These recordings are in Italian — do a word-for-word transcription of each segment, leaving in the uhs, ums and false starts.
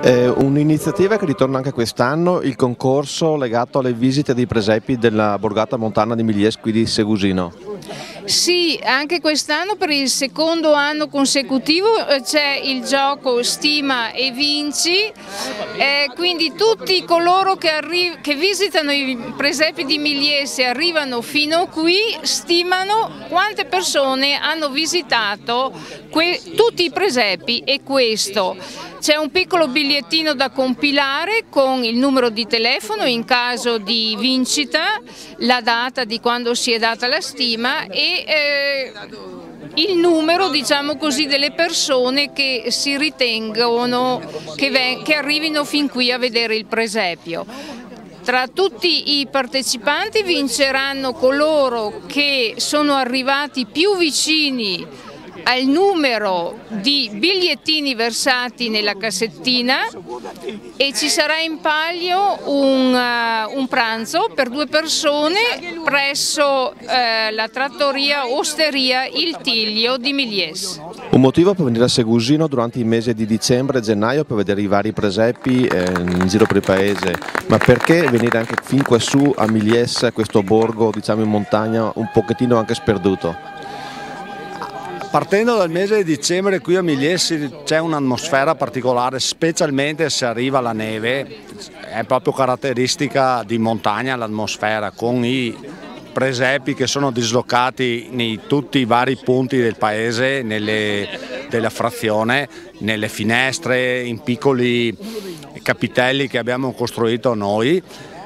È un'iniziativa che ritorna anche quest'anno, il concorso legato alle visite dei presepi della borgata montana di Milies qui di Segusino. Sì, anche quest'anno per il secondo anno consecutivo c'è il gioco Stima e Vinci, eh, quindi tutti coloro che, che visitano i presepi di Milies e arrivano fino qui stimano quante persone hanno visitato tutti i presepi e questo. C'è un piccolo bigliettino da compilare con il numero di telefono in caso di vincita, la data di quando si è data la stima e eh, il numero, diciamo così, delle persone che si ritengono che, che arrivino fin qui a vedere il presepio. Tra tutti i partecipanti vinceranno coloro che sono arrivati più vicini al numero di bigliettini versati nella cassettina e ci sarà in palio un, uh, un pranzo per due persone presso uh, la trattoria Osteria Il Tiglio di Milies. Un motivo per venire a Segusino durante i mesi di dicembre e gennaio per vedere i vari presepi eh, in giro per il paese, ma perché venire anche fin quassù a Milies, questo borgo diciamo in montagna un pochettino anche sperduto? Partendo dal mese di dicembre qui a Milies c'è un'atmosfera particolare, specialmente se arriva la neve, è proprio caratteristica di montagna l'atmosfera, con i presepi che sono dislocati in tutti i vari punti del paese, nelle, della frazione, nelle finestre, in piccoli capitelli che abbiamo costruito noi.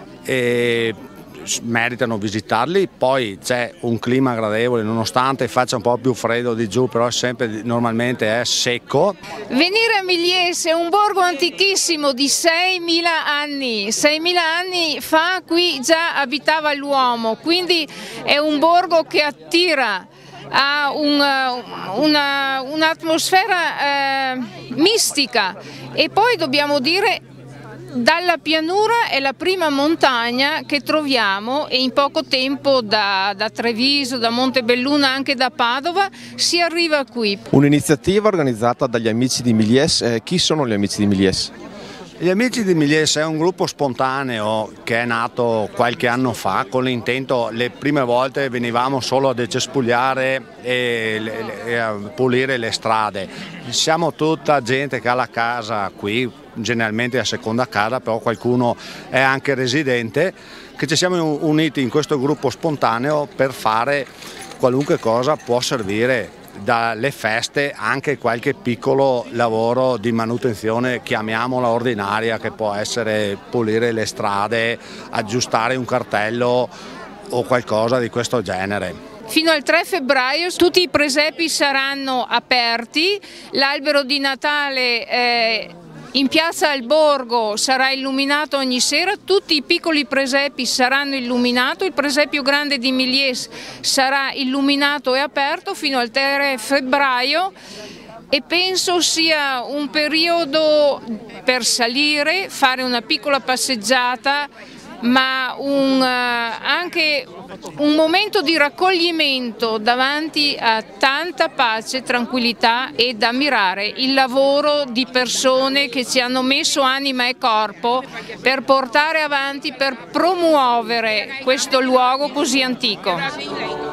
E meritano visitarli, poi c'è un clima gradevole nonostante faccia un po' più freddo di giù, però sempre normalmente è secco. Venire a Milies è un borgo antichissimo di seimila anni, seimila anni fa qui già abitava l'uomo, quindi è un borgo che attira, ha un'atmosfera un eh, mistica e poi dobbiamo dire dalla pianura è la prima montagna che troviamo e in poco tempo da, da Treviso, da Montebelluna, anche da Padova si arriva qui. Un'iniziativa organizzata dagli amici di Milies. Eh, chi sono gli amici di Milies? Gli amici di Milies è un gruppo spontaneo che è nato qualche anno fa con l'intento, le prime volte venivamo solo a decespugliare e, e a pulire le strade. Siamo tutta gente che ha la casa qui, generalmente a seconda casa, però qualcuno è anche residente, che ci siamo uniti in questo gruppo spontaneo per fare qualunque cosa può servire, dalle feste anche qualche piccolo lavoro di manutenzione, chiamiamola ordinaria, che può essere pulire le strade, aggiustare un cartello o qualcosa di questo genere. Fino al tre febbraio tutti i presepi saranno aperti, l'albero di Natale eh, in piazza Alborgo sarà illuminato ogni sera, tutti i piccoli presepi saranno illuminati, il presepio grande di Milies sarà illuminato e aperto fino al tre febbraio e penso sia un periodo per salire, fare una piccola passeggiata, ma un, anche un momento di raccoglimento davanti a tanta pace, tranquillità ed ammirare il lavoro di persone che ci hanno messo anima e corpo per portare avanti, per promuovere questo luogo così antico.